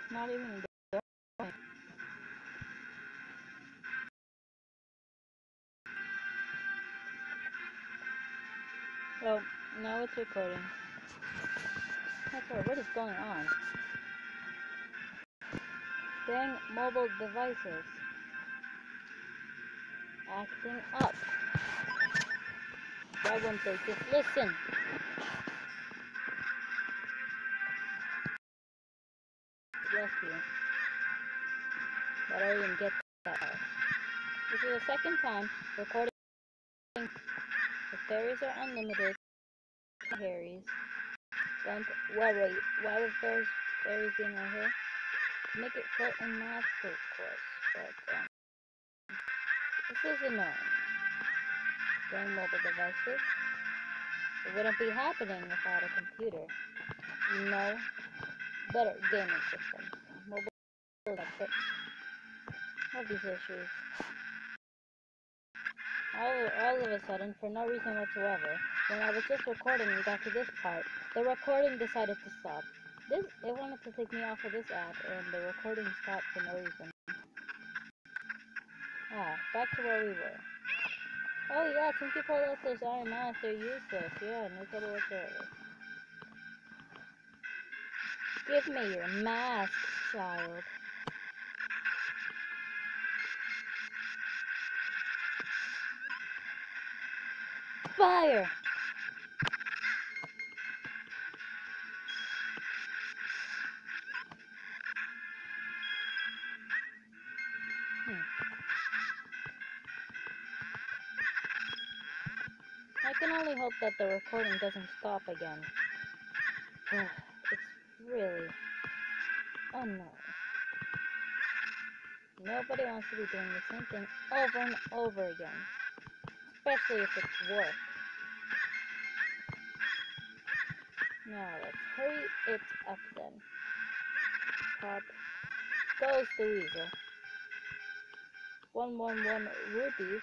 Not even going. Well, now it's recording. Okay, what is going on? Dang mobile devices. Acting up. Why won't they just listen? Bless you. But I didn't get that. This is the second time recording. The fairies are unlimited. Harry's. Don't worry. Why would fairies be in my hair? Make it float in magical course. But this is annoying. Dang mobile devices. It wouldn't be happening if I had a computer. No. Better gaming systems. Mobile electric. All these issues. All of a sudden, for no reason whatsoever, when I was just recording and got to this part, the recording decided to stop. It wanted to take me off of this app, and the recording stopped for no reason. Back to where we were. Oh yeah, some people left those iron masks, they're useless. Yeah, no trouble whatsoever. Give me your mask, child. Fire! I can only hope that the recording doesn't stop again. It's really annoying. Nobody wants to be doing the same thing over and over again. Especially if it's work. Now let's hurry it up then. Pop goes the weasel. 111 rupees.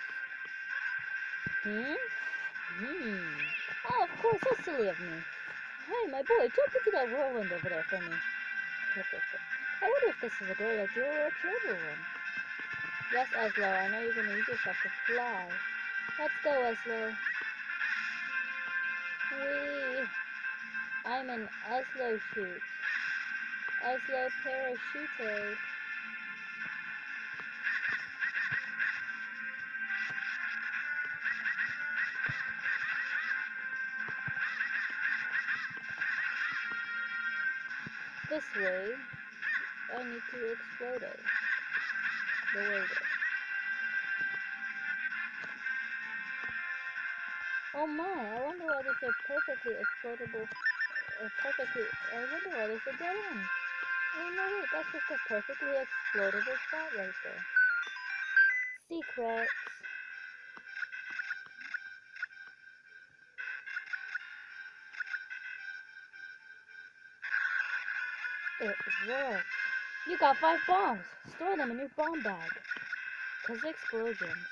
Oh, of course, that's silly of me. Hey, my boy, jump into that whirlwind over there for me. I wonder if this is a great idea or a terrible one. Yes, Eslo, I know you're going to use yourself to fly. Let's go, Eslo. Whee! I'm an Eslo shoot. Eslo parachute. This way, I need to explode it. The waiter. Oh my, I wonder why there's a perfectly explodable, I wonder why there's a dead end. Oh no, wait, that's just a perfectly explodable spot right there. Secrets. It worked. You got 5 bombs. Store them in your bomb bag. 'Cause explosions.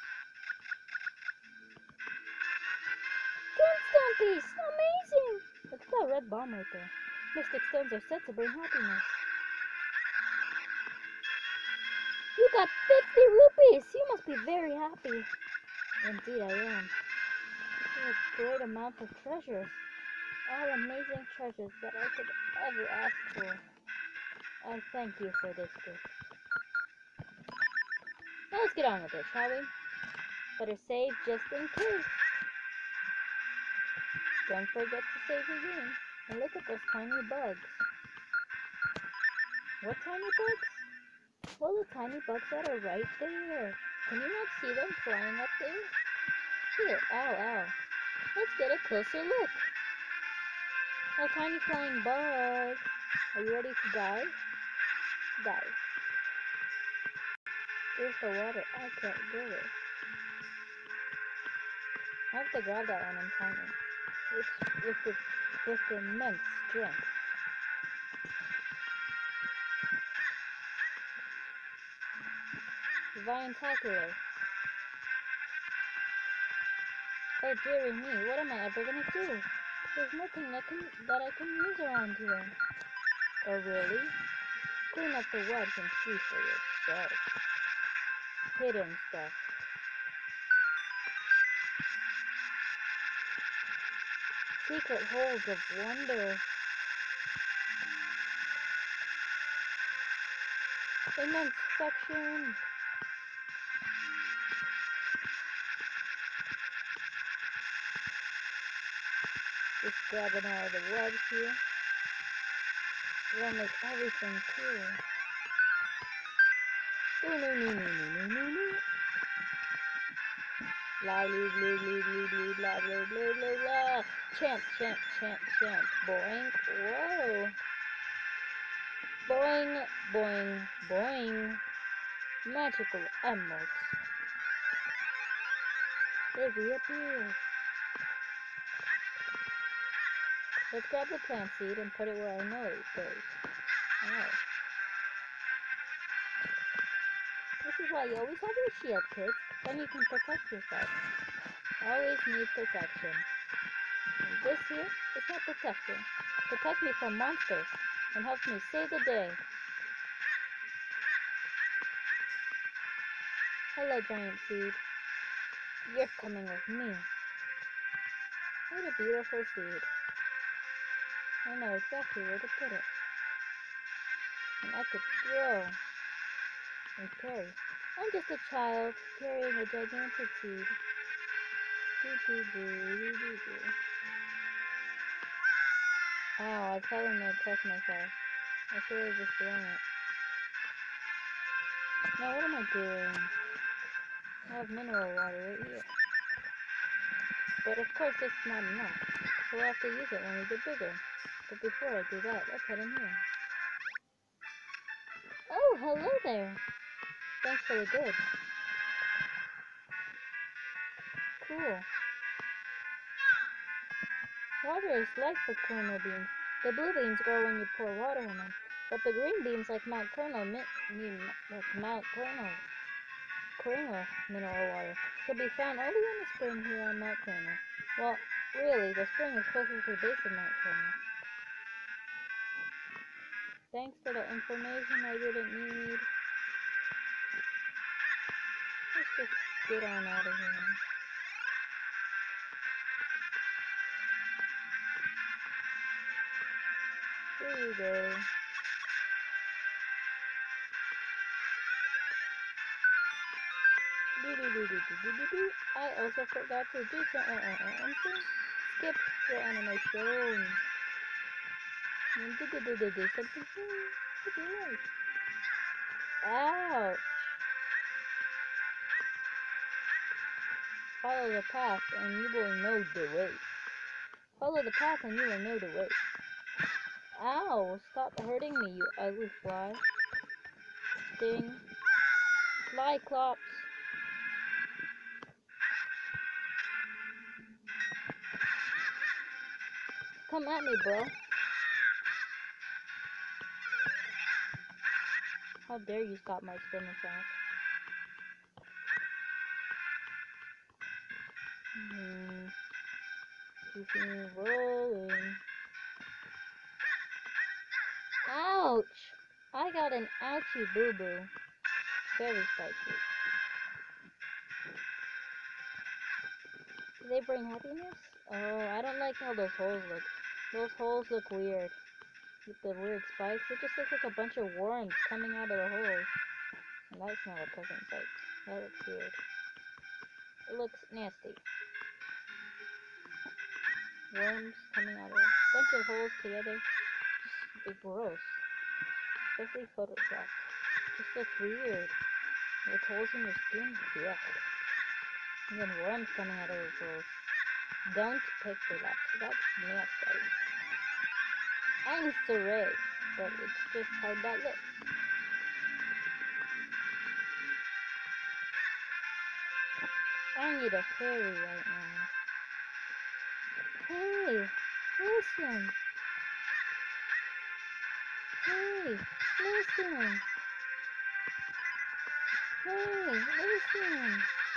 Gemstone piece! Amazing! Look at that red bomb right there. Mystic stones are said to bring happiness. You got 50 rupees! You must be very happy. Indeed I am. This is a great amount of treasures. All amazing treasures that I could ever ask for. I thank you for this gift. Now let's get on with it, shall we? Better save just in case. Don't forget to save your game. And look at those tiny bugs. What tiny bugs? Well, the tiny bugs that are right there. Can you not see them flying up there? Here, ow. Let's get a closer look. Oh, tiny flying bugs. Are you ready to die? Die. Here's the water. I can't get it. I have to grab that one in time. With immense strength. Vine-tacular. Oh dearie me, what am I ever gonna do? There's nothing that I can use around here. Oh really? Clean up the webs and see for yourself. Hidden stuff. Secret holes of wonder. Immense section. Just grabbing all the webs here. We're gonna make everything cool. No. La blah blah blah blah blah blah blah blah. Champ. Boing. Whoa. Boing. Magical emeralds. They reappear. Let's grab the plant seed and put it where I know it goes. Oh. This is why you always have your shield, kids. Then you can protect yourself. Always need protection. And this here is my protection. Protects me from monsters and helps me save the day. Hello, giant seed. You're coming with me. What a beautiful seed. I know exactly where to put it. And I could throw and carry. I'm just a child carrying a gigantic seed. Ow, I fell in there, pressed myself. I should have just thrown it. Now what am I doing? I have mineral water right here. But of course it's not enough. So we'll have to use it when we get bigger. But before I do that, let's head in here. Oh, hello there! Thanks for the goods. Cool. Water is life for kernel beans. The blue beans grow when you pour water in them. But the green beans, like Mount Kernel, Kernel mineral water, can be found only in the spring here on Mount Kernel. Well, really, the spring is closer to the base of Mount Kernel. Thanks for the information I didn't need. Let's just get on out of here. Here you go. I also forgot to do something. Skip the animation. Something. Ouch. Follow the path and you will know the way. Follow the path and you will know the way. Ow! Stop hurting me, you ugly fly. Sting. Flyclops. Come at me, bro. How dare you stop my spin attack? Keep me rolling. Ouch! I got an ouchie boo-boo. Very spicy. Do they bring happiness? Oh, I don't like how those holes look. Those holes look weird. With the weird spikes, it just looks like a bunch of worms coming out of the holes. And that's not a pleasant sight. That looks weird. It looks nasty. Worms coming out of a bunch of holes together. Just gross. Especially Photoshop. Just looks weird. With holes in your skin? Yuck. And then worms coming out of those holes. Don't picture that. That's nasty. I'm sorry, but it's just how that looks. I need a fairy right now. Hey, listen. Hey, listen. Hey, listen.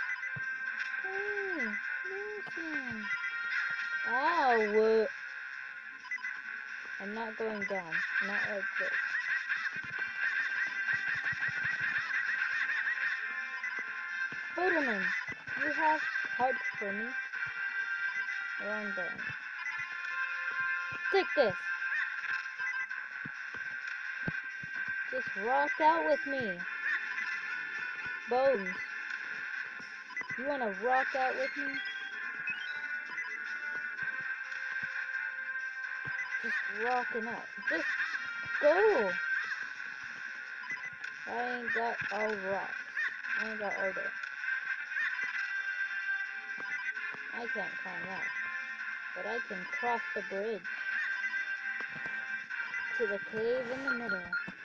Hey, listen. Ow! I'm not going down. Not like this. Noodleman, you have heart for me. Wrong button. Take this. Just rock out with me. Bones. You wanna rock out with me? Just rocking out. Just go. I ain't got all rocks. I ain't got all that. I can't climb that. But I can cross the bridge to the cave in the middle.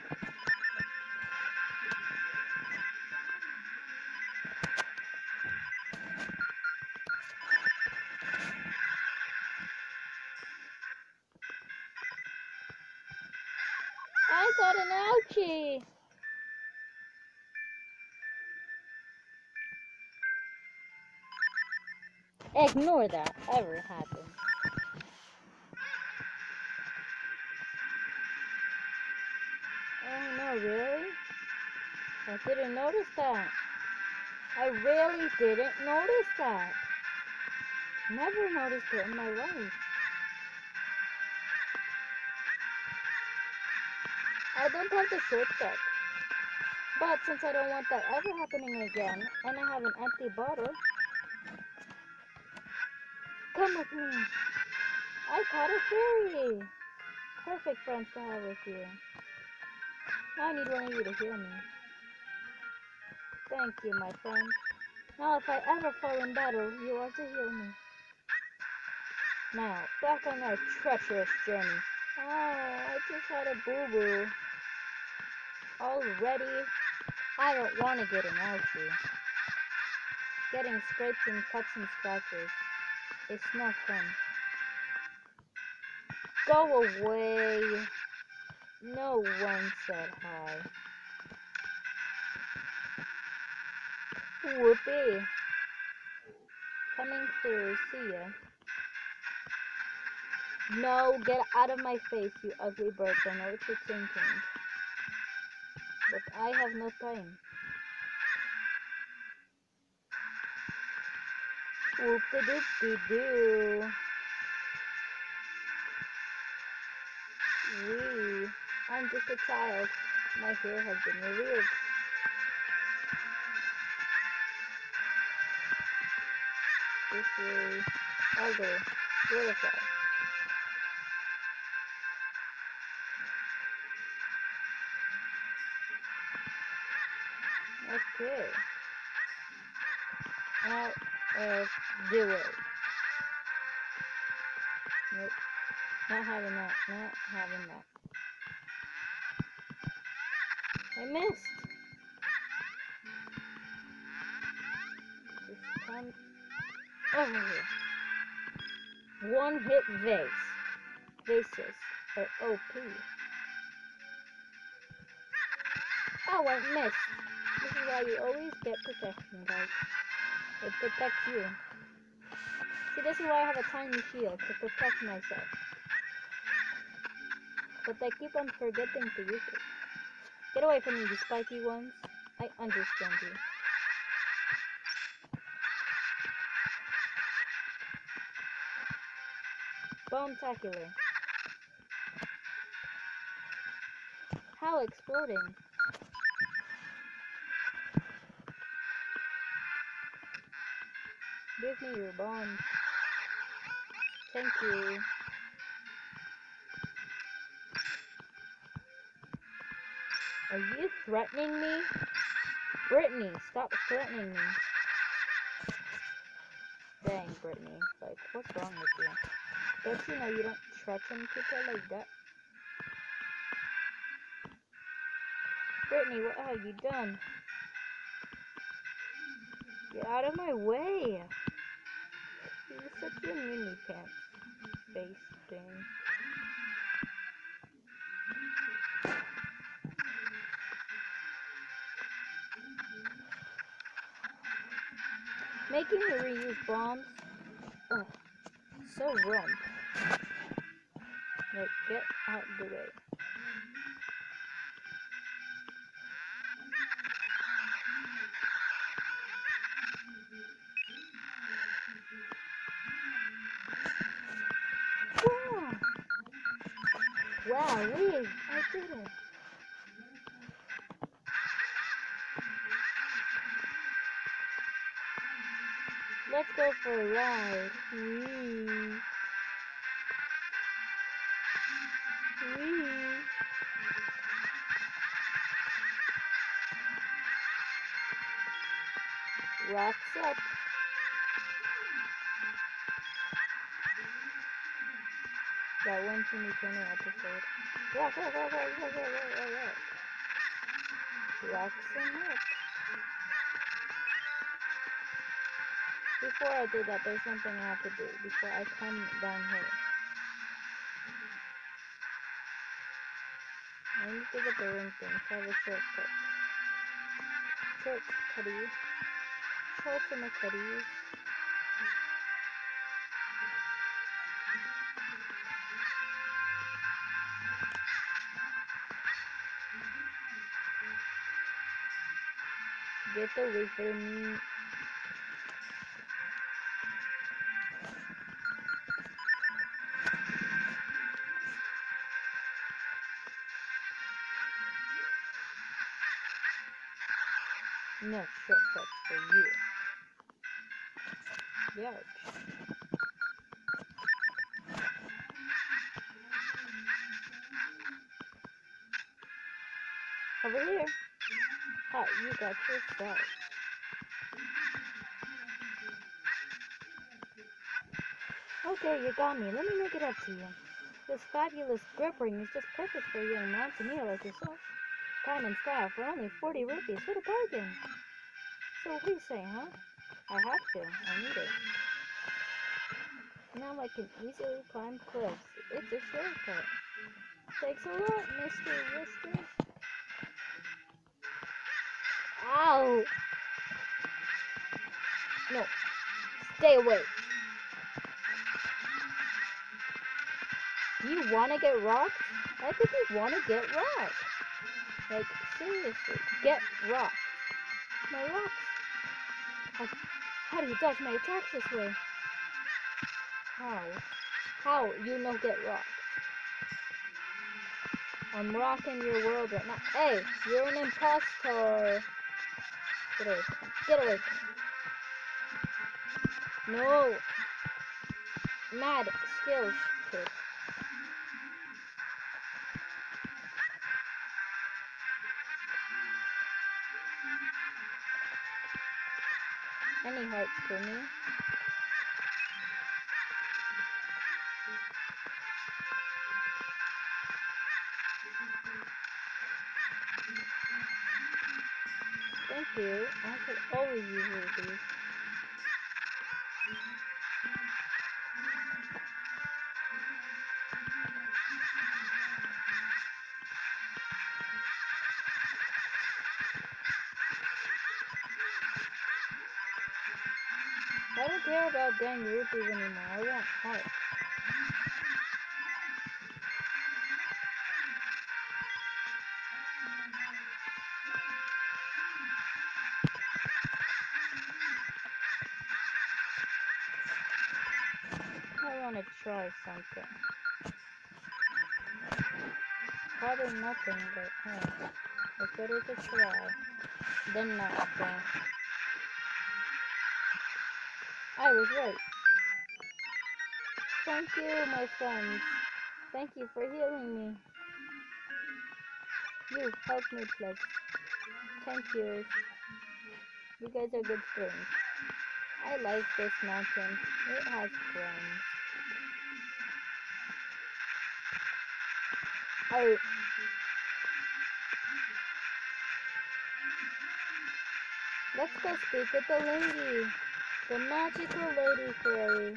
I got an ouchie! Ignore that ever happened. Oh no, really? I didn't notice that. I really didn't notice that. Never noticed it in my life. I don't have the shortcut. But since I don't want that ever happening again, and I have an empty bottle, come with me. I caught a fairy. Perfect friends to have with you. Now I need one of you to heal me. Thank you, my friend. Now if I ever fall in battle, you are to heal me. Now, back on our treacherous journey. Oh, I just had a boo-boo. Already? I don't want to get an ouchie. Getting scrapes and cuts and scratches. It's no fun. Go away. No one said hi. Whoopee. Coming through, see ya. No, get out of my face, you ugly bird. I know what you're thinking. But I have no time. Whoop-de-doop-de-doo. Wee. I'm just a child. My hair has been revealed. This way. I'll go. Beautiful. Okay. Now, do it. Nope. Not having that. Not having that. I missed. Just come over here. One hit vase. Vases are OP. Oh, I missed. This is why you always get protection, guys. It protects you. See, this is why I have a tiny shield, to protect myself. But I keep on forgetting to use it. Get away from me, you spiky ones. I understand you. Bombtacular. How exploding? Give me your bomb. Thank you. Are you threatening me? Brittany, stop threatening me. Dang, Brittany. Like, what's wrong with you? Don't you know you don't threaten people like that? Brittany, what have you done? Get out of my way! You're such a mini pants face thing. Making me reuse bombs? Ugh, so wrong. Like, get out the way. Wait, I did it. Let's go for a ride. Wee. Wee. Rocks up. That one from the Eternal episode. Rock. Rocks him up. Before I do that, there's something I have to do before I come down here. I need to get the ring thing, so I have a shortcut. Shortcutties. Shortcutties. Get away from me. No shortcuts for you. Ouch. Over here. Oh, you got yourself. Okay, you got me. Let me make it up to you. This fabulous grip ring is just perfect for a young mountaineer like yourself. Diamond style for only 40 rupees. What a bargain. So what do you say, huh? I have to. I need it. Now I can easily climb cliffs. It's a shortcut. Thanks a lot, Mr. Whiskers. Ow! No. Stay away. Do you want to get rocked? I think you want to get rocked. Like, seriously. Get rocked. My rocks. How do you dodge my attacks this way? How you know get rocked? I'm rocking your world right now. Hey, you're an impostor. Get away from me. Get away from me. No. Mad skills kid. Any hearts for me? Thank you. I could always use rupees. I don't care about dang rupees anymore. I want hearts. I want to try something. Probably nothing, but hey, if it is a try, then nothing. I was right. Thank you, my friends. Thank you for healing me. You helped me, plus. Thank you. You guys are good friends. I like this mountain. It has friends. Oh. Let's go speak with the lady. The magical lady fairy.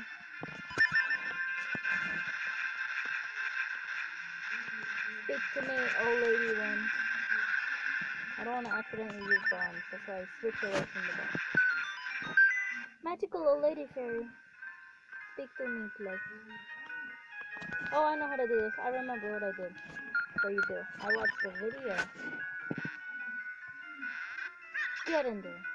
Speak to me, old lady one. I don't want to accidentally use bombs. That's why I switch away from the bomb. Magical old lady fairy. Speak to me, please. Oh, I know how to do this. I remember what I did. What you do. I watched the video. Get in there.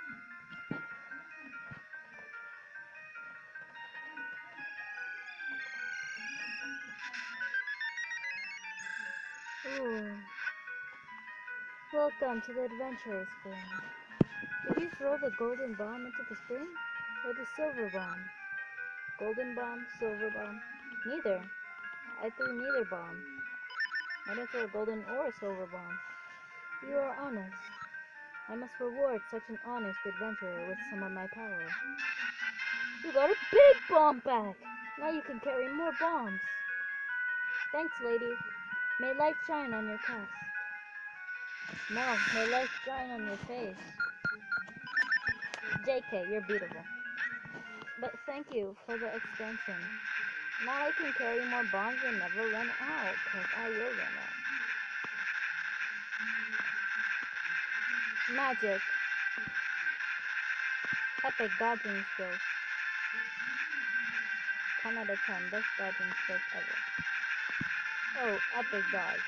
Welcome to the adventure spring. Did you throw the golden bomb into the spring? Or the silver bomb? Golden bomb, silver bomb? Neither. I threw neither bomb. I didn't throw a golden or a silver bomb. You are honest. I must reward such an honest adventurer with some of my power. You got a big bomb back! Now you can carry more bombs. Thanks, lady. May light shine on your chest. No, may light shine on your face. JK, you're beautiful. But thank you for the expansion. Now I can carry more bombs and never run out, because I will run out. Magic. Epic dodging skills. 10 out of 10, best dodging skills ever. Oh, epic dodge.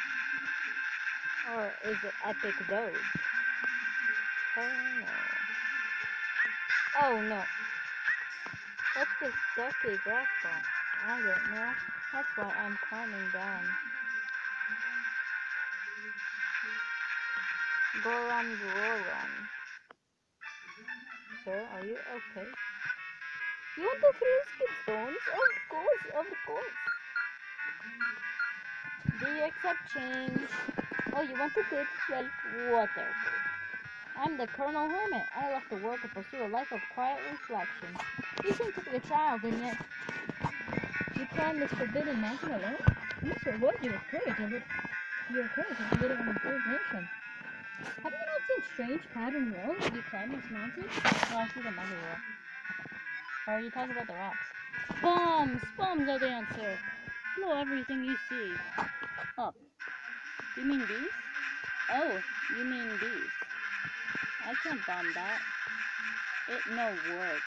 Or is it epic dodge? Oh no. Oh no. What's this dusty grass bomb? I don't know. That's why I'm climbing down. Goron. Sir, are you okay? You want the 3 skip stones? Of course. Do you accept change? Oh, you want the good? Well, whatever. I'm the Colonel Hermit. I left the world to pursue a life of quiet reflection. You seem to be a child, and yet you climbed this forbidden mountain alone? You must reward you with courage. Your courage is a little impersonation. Have you not seen strange patterned walls as you climb this mountain? No, I see them everywhere. Or are you talking about the rocks? Bombs! Bombs are the answer! Blow everything you see up. You mean these? Oh, you mean these. I can't bomb that. It no work.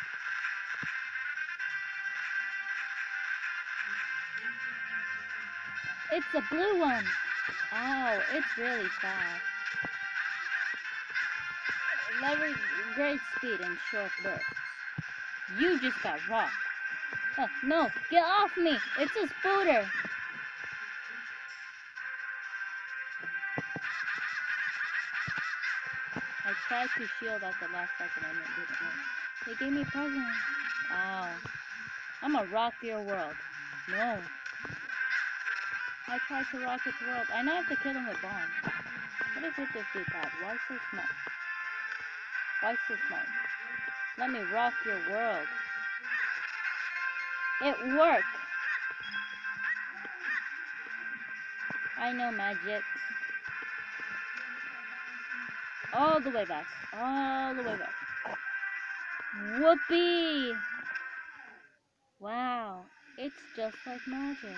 It's a blue one! Ow, it's really fast. Very great speed and short bursts. You just got rocked. Oh, no, get off me! It's a spooter! I tried to shield at the last second and it didn't work. They gave me a present. Ow. I'ma rock your world. No. I tried to rock its world. I now have to kill him with bombs. What is with this D-pad? Why so small? Why so small? Let me rock your world. It worked! I know magic. All the way back. All the way back. Whoopee! Wow, it's just like magic.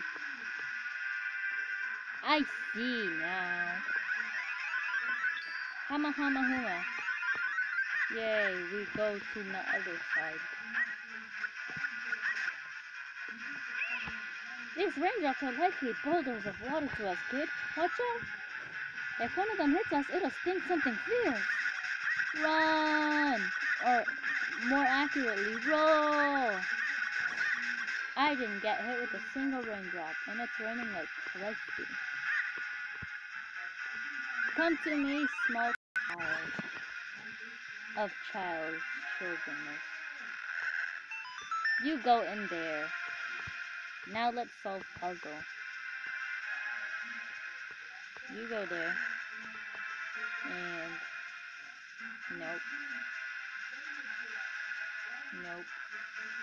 I see now. Hama hama huma. Yay, we go to the other side. These raindrops are likely boulders of water to us, kid. Watch out. If one of them hits us, it'll sting something fierce. Run! Or, more accurately, roll! I didn't get hit with a single raindrop, and it's raining like crazy. Come to me, small child of childrenness. You go in there. Now let's solve puzzle. You go there. And nope. Nope.